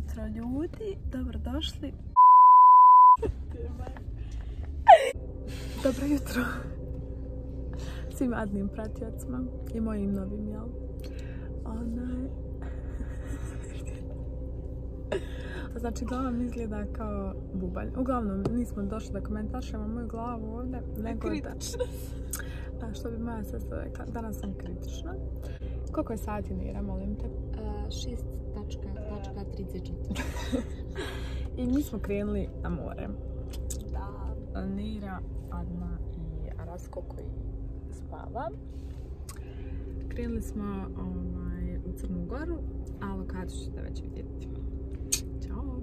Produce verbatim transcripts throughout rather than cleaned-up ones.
jutro ljudi, dobrodošli. Dobro jutro svim adnim pratiocima i mojim novim, jel? Onaj... Znači, glava mi izgleda kao bubalj. Uglavnom, nismo došli da komentaršemo moju glavu ovdje, nego da... Da, što bi moja sestra rekla, danas sam kritična. Koliko je sati, Nira, molim te? šest trideset četiri. I mi smo krenuli na more. Da. Nira, Adna i Arasko koji spava. Krenuli smo ovaj, u Crnu Goru, a lokaciju ćete već vidjeti. Ćao!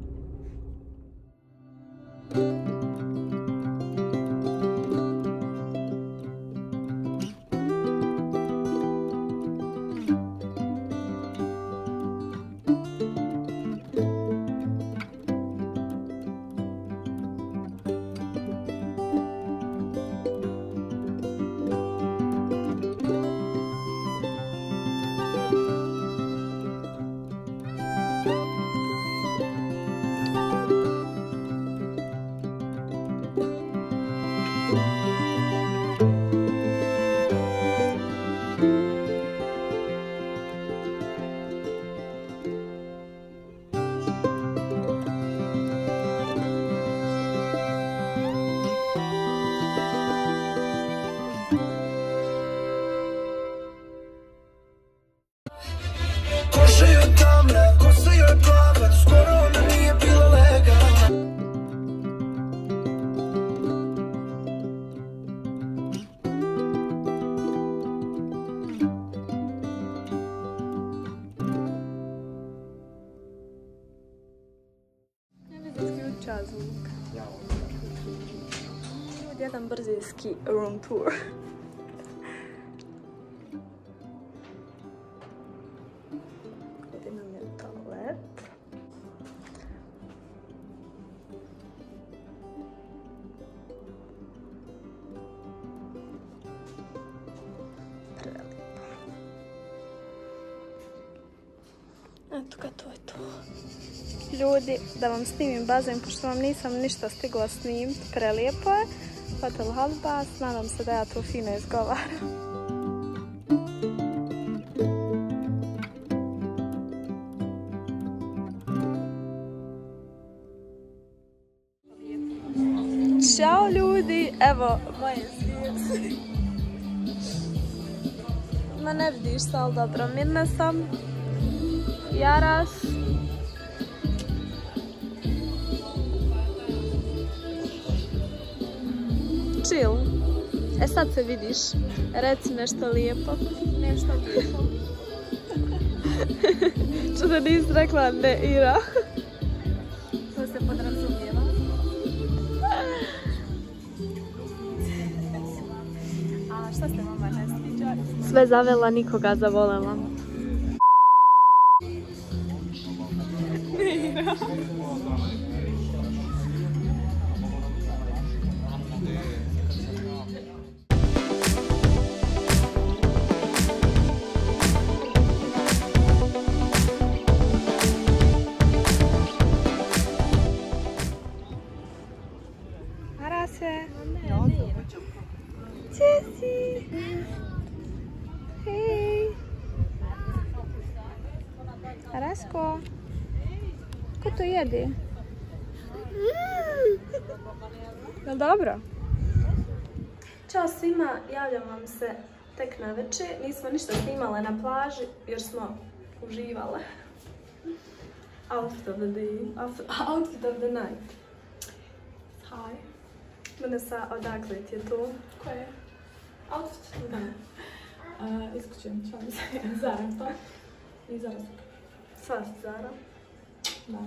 Zvuk. Ljudi, jedan brzinski room tour. Ovdje nam je toalet. Prelijepo. Eto ga, to je to. Ljudi, da vam snimim bazen, pošto vam nisam ništa stigla snimiti, prelijepo je. Hotel Halbas, nadam se da ja to fino izgovaram. Ćao ljudi, evo moje zvijezde. Ma ne vidiš se, ali dobro, mirna sam. Jaras. Chill. E sad se vidiš. Reci nešto lijepo. Nešto lijepo. Što da nisi rekla ne, Ira? To se podrazumijeva. A šta se vama ne sviđa? Sve zavela, nikoga zavolela. Ira. Jessy! Hej! Arasko! Ko to jedi? Jel dobro? Ćao svima, javljam vam se tek na večer. Nismo ništa snimale na plaži jer smo uživale. Outfit of the day. Outfit of the night. Hi. Vanessa, odakle ti je to? Ko je? Outfit? Da. Uh, iskućujem, šalim se. Zara to. I Zara su. Sva si Zara? Da.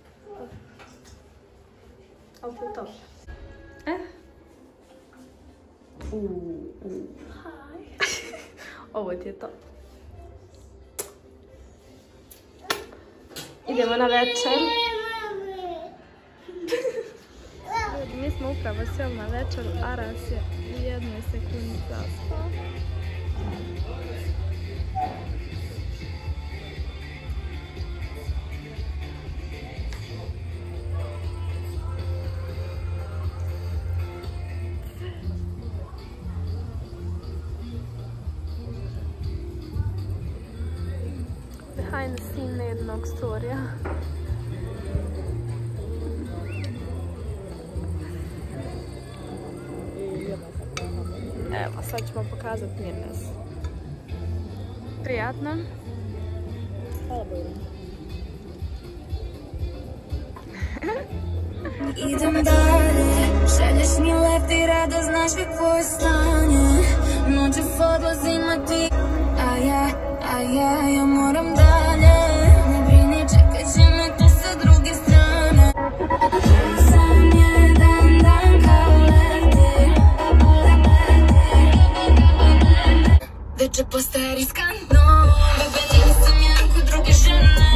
Ali to je to. Eh? Uuu. Hi. Ovo ti je to. Idemo na večer. Mi smo upravo sjeli na večer, Aras je u jednoj sekundi zaspao. behind the scene jednog storija. Evo, sad ćemo pokazati Mirnes. Prijatno. Hvala Bogu. Idem dalje, šalješ mi leftira da znaš kakvo je stanje. Noću odlazim a ti, a ja, a ja, ja moram dalje. Ne brini, čekat će me tu sa druge strane. Sam jedan dan kao leptir, već je postaje riskantno. Bebe, nisam jedan kod druge žene.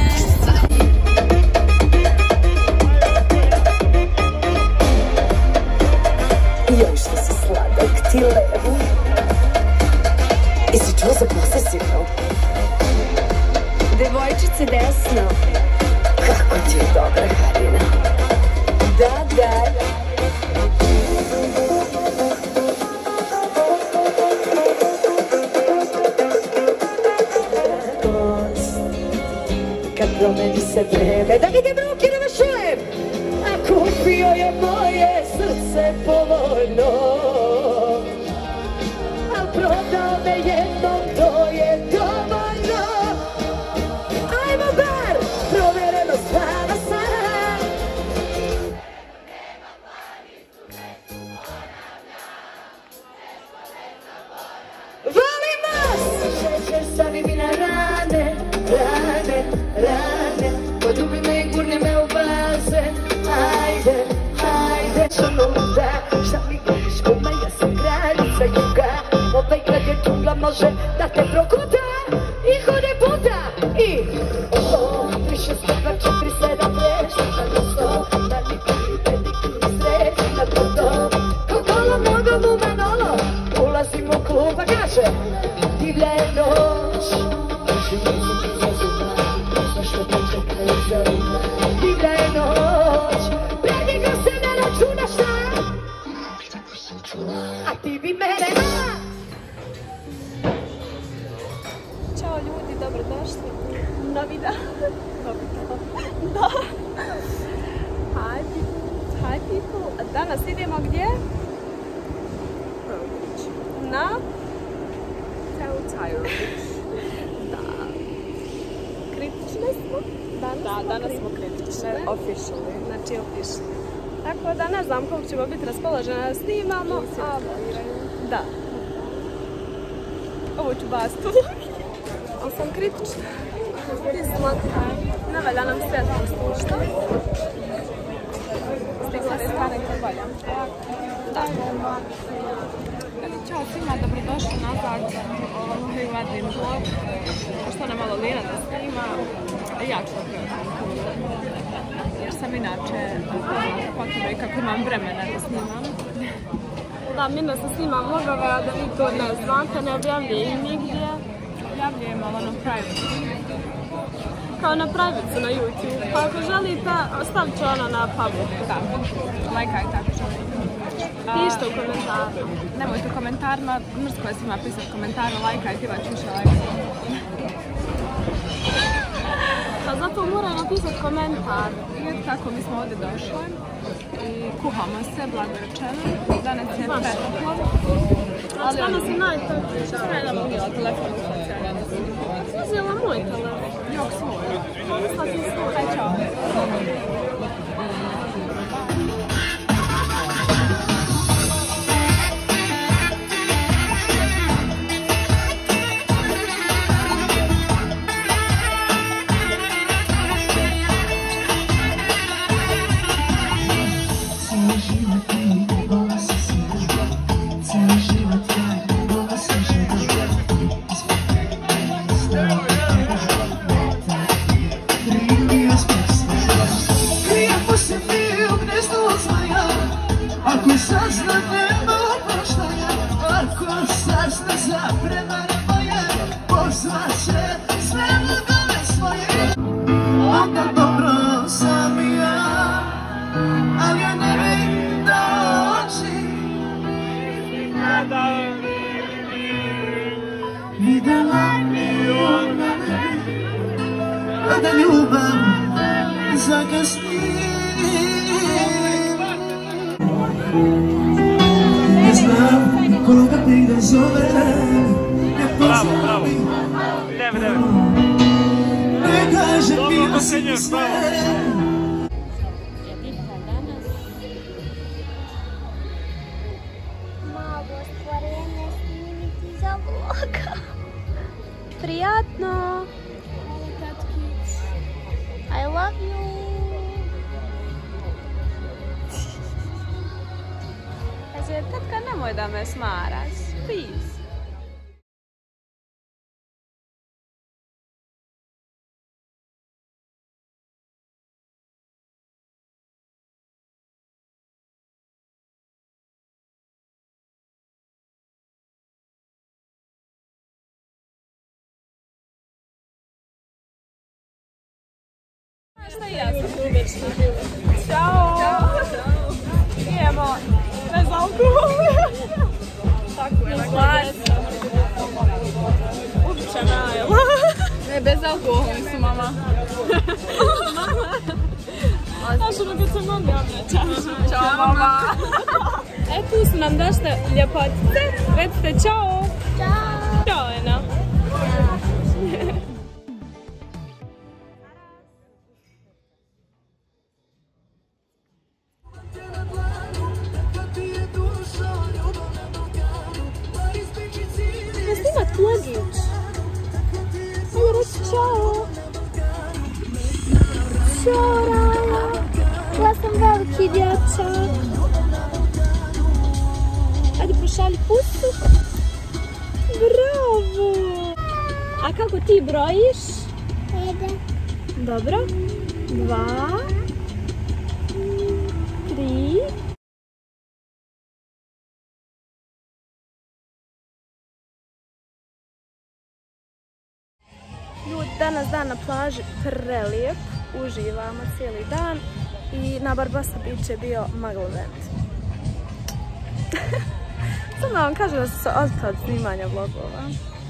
Joj, što si sladak, ti levo. Jesi čuo za posesivno? Devojčice desno. Kako ti je dobra, Harina. Da, da. Kad promeni se vreme, da vidim ruke na vašujem. A kupio je moje srce povoljno, al prodao me jednom, to je dovoljno. Ajmo bar, provereno slava sad. Volim vas! Šećer stavi mi na rane, rane, rane. Poljubi me i gurni me u bazen. Ajde, ajde, čuda, šta mi govoriš kuma, ja sam kraljica juga. Ovaj grad je džungla, može da te prokuta i hode puta. I o, tri šest dva četiri sedam pet na mjesto, na nikoli pedikuli sred, na gotovo. Ko kolo mnogo mu manolo, ulazim u klub, pa kaže divlja je noć. Kaži jezik iza zuba, ne znaš što te čekaju za uma. Divlja je noć, predigo se ne računa šta, a ti bi mene na. Ćao ljudi, dobrodošli na video. Da. Hi people. Hi people. Danas idemo gdje? Na? Telltale Beach. Da. Kritične smo? Danas da, danas smo kritične. Officially. Znači officially. Tako da ne znam koliko ćemo biti raspoložene da snimamo. A, da. Ovo ću bastu. Ali sam kritična. Ne valja nam svjetlo spušta. Stigla je stane kad valja. Da. Ćao svima, dobrodošli nazad u moj vadin vlog. Što nam malo Lina da snima. Ja ću opraviti. Jer sam inače potreba i kako imam vremena da snimam. Da, Mina se snima vlogove, a da vi to ne znate, ne objavljuje i nigdje. Objavljujem malo na private. Kao na private na YouTube. Pa ako želite, stavit ću ono na public. Da, lajkajte ako želite. Pišite u komentaru. Nemojte u komentarima, mrsko je svima pisati komentare, lajkajte, ivaću više lajkajte. Pa zato moraju napisati komentar. Vidite kako mi smo ovdje došli i kuhamo se, blago rečeno. Danas je petoplo. Ali danas je najtoplije. Što sam jedna pogledala telefon u socijalne. Uzela moj telefon. Jok svoj. Sad sam svoj. Aj, čao. Videla mi od mene Ne znam koga bih da zovem. Bravo, bravo. Ideme, ideme. Ne kaže bio si mi sve. Malo stvorenje snimiti za vloga. Prijatno. I love you. Kaže, tatka, nemoj da me smaraš. Please. Šta i ja sam tu već napravila. Ćao! Idemo bez alkohola. Tako je, glas. Upičana, jel? Ne, bez alkohola su, mama. Znaš ono kad se mami obraćaš. Ćao, mama. E, tu su nam došle ljepotice. Recite čao. Ćao. Ćao, Ena. Snimat vlogić. Ajde reći čao. Ćao, Raja. Ja sam veliki dječak. Ajde pošalji pusu. Bravo. A kako ti brojiš? Jedan. Dobro. Dva. Tri. Ljudi, danas dan na plaži prelijep, uživamo cijeli dan i na Barbarossa Beach je bio maglovent. Samo da vam kažem da su se odpali od snimanja vlogova.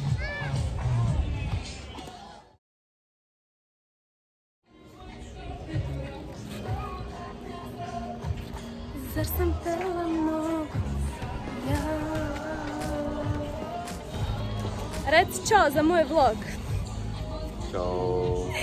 Zar sam pela mnogo? Ja. Reci čao za moj vlog. Ćao.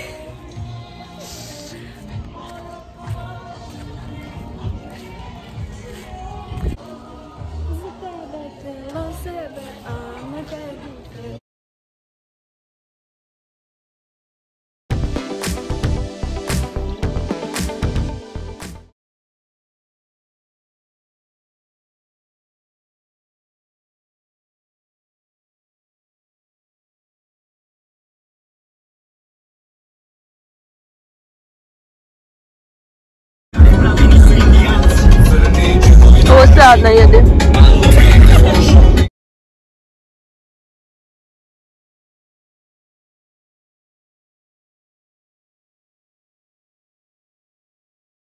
Ovo se sad ne jede.